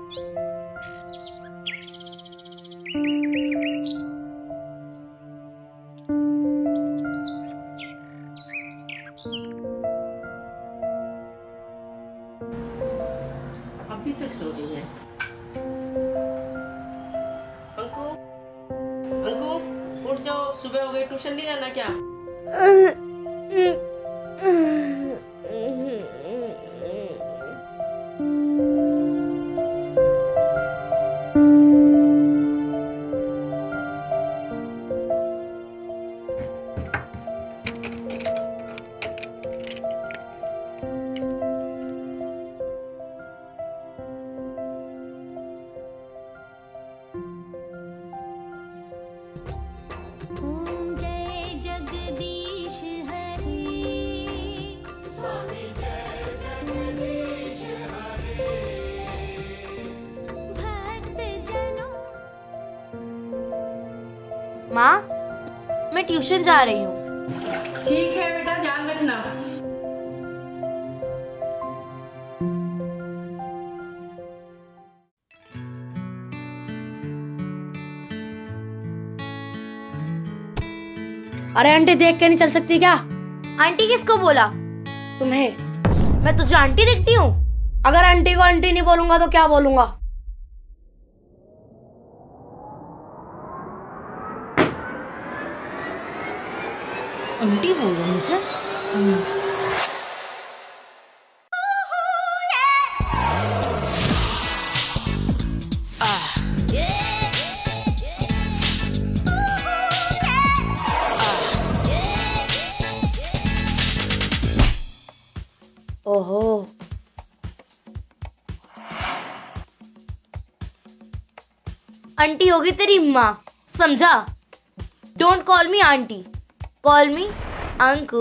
अभी तक सो रही है। अंकु, अंकु, उठ जाओ, सुबह हो गई, ट्यूशन नहीं जाना क्या? माँ, मैं ट्यूशन जा रही हूँ। ठीक है बेटा, ध्यान रखना। अरे आंटी देख के नहीं चल सकती क्या? आंटी किसको बोला? तुम्हें। मैं तुझे आंटी दिखती हूँ? अगर आंटी को आंटी नहीं बोलूंगा तो क्या बोलूंगा? आंटी बोलो मुझे। ओहो, आंटी होगी तेरी माँ, समझा? Don't call me aunty, call me Anku.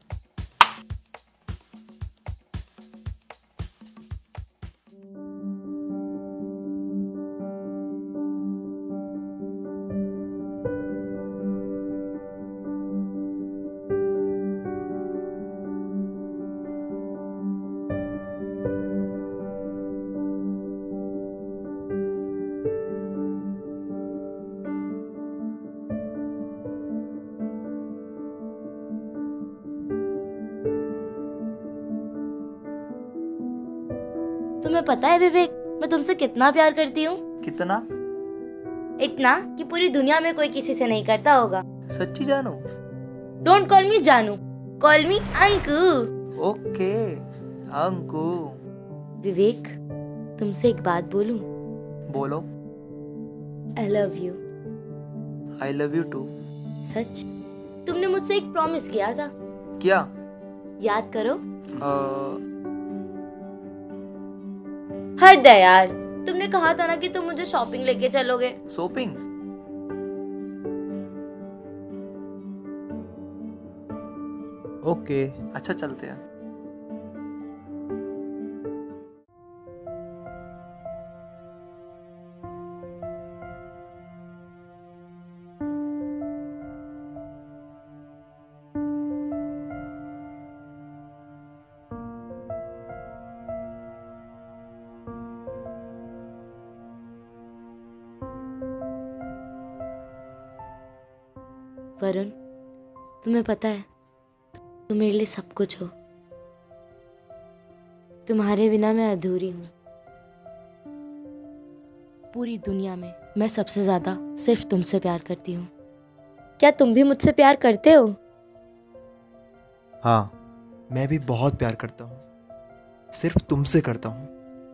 तुम्हें पता है विवेक, मैं तुमसे कितना प्यार करती हूँ? कितना? इतना कि पूरी दुनिया में कोई किसी से नहीं करता होगा। सच्ची जानू? डोंट कॉल मी जानू, call me Anku. Okay Anku. Vivek, तुमसे एक बात बोलूं? बोलो। I love you. I love you too. सच? तुमने मुझसे एक प्रॉमिस किया था। क्या? याद करो। हद है यार, तुमने कहा था ना कि तुम मुझे शॉपिंग लेके चलोगे। शॉपिंग? ओके। अच्छा चलते हैं। वरुण, तुम्हें पता है, तुम मेरे लिए सब कुछ हो। तुम्हारे बिना मैं अधूरी हूँ। पूरी दुनिया में मैं सबसे ज्यादा सिर्फ तुमसे प्यार करती हूँ। क्या तुम भी मुझसे प्यार करते हो? हाँ, मैं भी बहुत प्यार करता हूँ, सिर्फ तुमसे करता हूँ।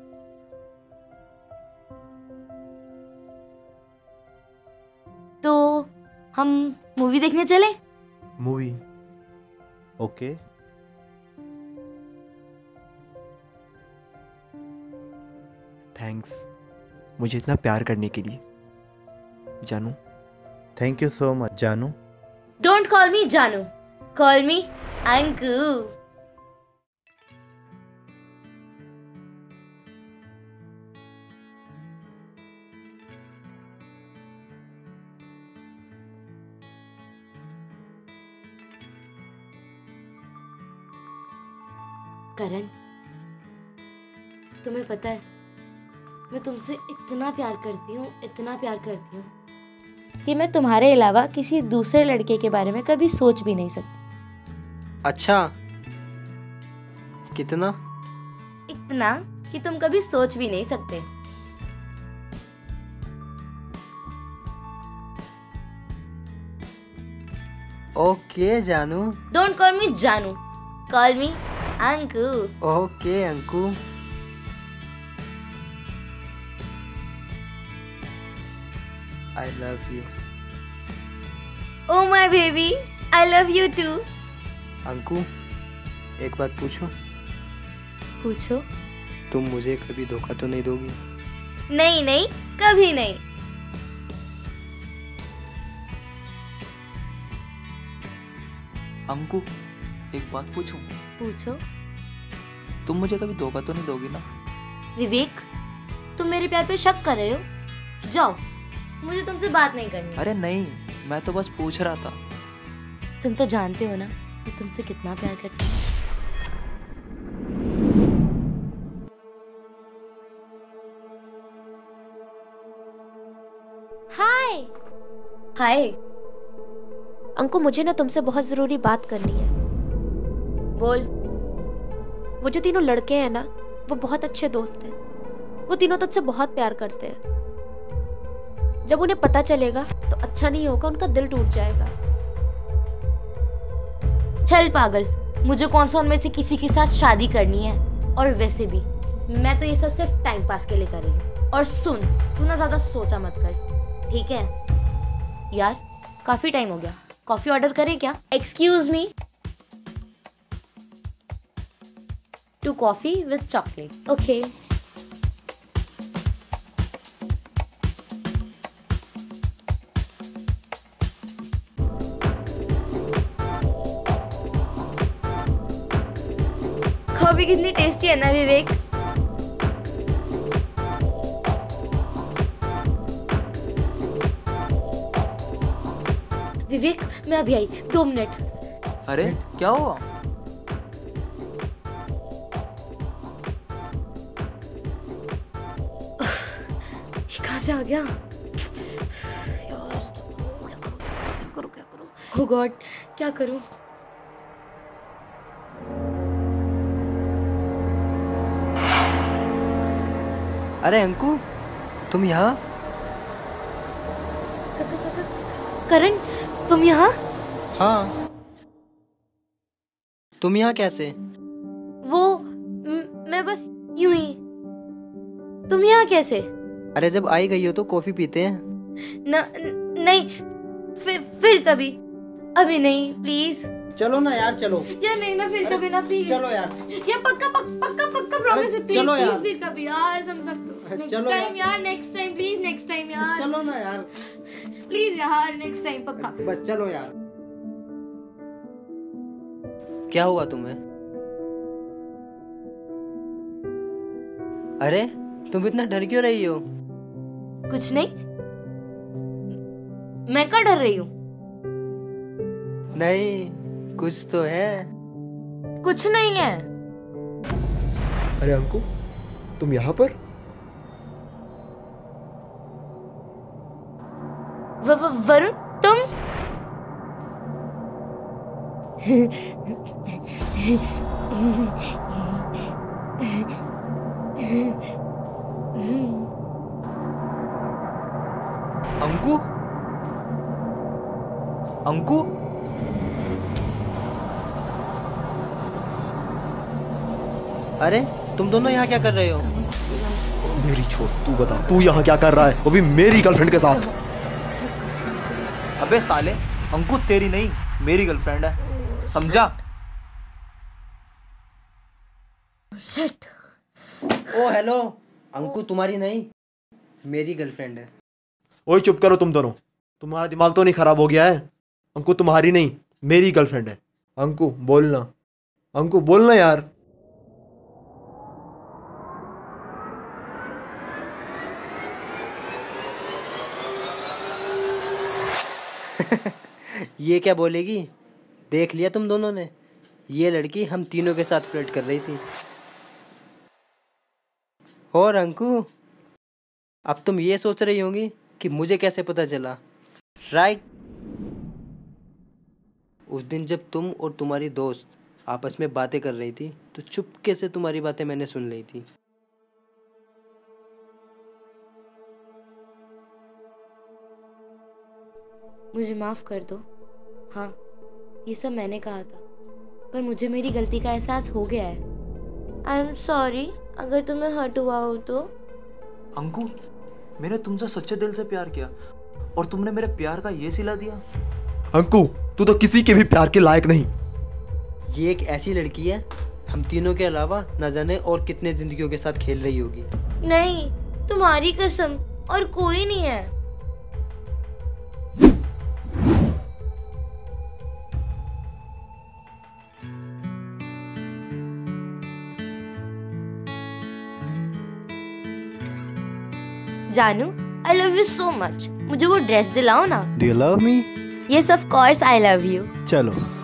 तो हम मूवी देखने चले? मूवी? ओके। थैंक्स मुझे इतना प्यार करने के लिए, जानू। थैंक यू सो मच जानू। डोंट कॉल मी जानू, कॉल मी अंकु। करण, तुम्हें पता है मैं तुमसे इतना प्यार करती हूँ, इतना प्यार करती हूँ कि मैं तुम्हारे अलावा किसी दूसरे लड़के के बारे में कभी सोच भी नहीं सकती। अच्छा, कितना? इतना कि तुम कभी सोच भी नहीं सकते। ओके जानू। डोंट कॉल मी जानू, call me Anku. Okay Anku. I love you. Oh my baby, I love you too. Anku, एक बात पूछूं? पूछो। तुम मुझे कभी धोखा तो नहीं दोगी? नहीं नहीं, कभी नहीं। अंकु, एक बात पूछूं? पूछो। तुम मुझे कभी धोखा तो नहीं दोगी ना? विवेक, तुम मेरे प्यार पे शक कर रहे हो? जाओ, मुझे तुमसे बात नहीं करनी। अरे नहीं, मैं तो बस पूछ रहा था। तुम तो जानते हो ना कि तुमसे कितना प्यार करती हूँ। हाय हाय। अंकु, मुझे ना तुमसे बहुत जरूरी बात करनी है। बोल। वो जो तीनों लड़के हैं ना, वो बहुत अच्छे दोस्त हैं। वो तीनों तुझसे बहुत प्यार करते हैं। जब उन्हें पता चलेगा तो अच्छा नहीं होगा, उनका दिल टूट जाएगा। चल पागल, मुझे कौन सा उनमें से किसी के साथ शादी करनी है। और वैसे भी मैं तो ये सब सिर्फ टाइम पास के लिए कर रही हूँ। और सुन, तू ना ज्यादा सोचा मत कर, ठीक है? यार, काफी टाइम हो गया, कॉफी ऑर्डर करें क्या? Excuse me, 2 coffee with chocolate. Okay. Coffee कितनी टेस्टी है ना विवेक? विवेक, मैं अभी आई, 2 मिनट। अरे क्या हुआ? ये कहाँ से आ गया? यार, क्या करूं? ओह गॉड, क्या करूं? अरे अंकु, तुम यहाँ? करण, तुम यहाँ? हाँ। तुम यहाँ कैसे? मैं बस यूं ही। तुम यहाँ कैसे? अरे जब आई गई हो तो कॉफी पीते हैं। नहीं, फिर कभी। अभी नहीं, प्लीज। चलो ना यार, चलो। यार नहीं ना, फिर कभी ना, प्लीज। चलो यार। यार पक्का पक्का पक्का प्रॉमिस है, प्लीज। चलो यार। प्लीज, फिर कभी यार, नेक्स्ट टाइम यार, next time please, next time यार। चलो ना यार, प्लीज यार, नेक्स्ट टाइम पक्का। बस चलो यार। क्या हुआ तुम्हें? अरे तुम इतना डर क्यों रही हो? कुछ नहीं। मैं क्या डर रही हूँ? नहीं, कुछ तो है। कुछ नहीं है। अरे अंकु, तुम यहाँ पर? वरुण, तुम? अंकु, अंकु, अरे तुम दोनों यहाँ क्या कर रहे हो? मेरी छोड़, तू बता, तू यहाँ क्या कर रहा है, वो भी मेरी गर्लफ्रेंड के साथ? अबे साले, अंकु तेरी नहीं, मेरी गर्लफ्रेंड है, समझा? शिट। ओ हेलो, अंकु तुम्हारी नहीं, मेरी गर्लफ्रेंड है। ओए चुप करो तुम दोनों, तुम्हारा दिमाग तो नहीं खराब हो गया है? अंकु तुम्हारी नहीं, मेरी गर्लफ्रेंड है। अंकु बोलना, अंकु बोलना यार। ये क्या बोलेगी? देख लिया तुम दोनों ने, ये लड़की हम तीनों के साथ फ्लर्ट कर रही थी। और अंकु अब तुम ये सोच रही होंगी कि मुझे कैसे पता चला, राइट? उस दिन जब तुम और तुम्हारी दोस्त आपस में बातें कर रही थी तो चुपके से तुम्हारी बातें मैंने सुन ली थी। मुझे माफ़ कर दो। हाँ, ये सब मैंने कहा था, पर मुझे मेरी गलती का एहसास हो गया है। आई एम सॉरी अगर तुम्हें हर्ट हुआ हो तो। अंकु, मैंने तुमसे सच्चे दिल से प्यार किया और तुमने मेरे प्यार का ये सिला दिया। अंकु, तू तो किसी के भी प्यार के लायक नहीं। ये एक ऐसी लड़की है, हम तीनों के अलावा न जाने और कितने जिंदगियों के साथ खेल रही होगी। नहीं, तुम्हारी कसम, और कोई नहीं है। जानू, I love you so much. मुझे वो ड्रेस दिलाओ ना। Do you love me? Yes of course I love you. चलो।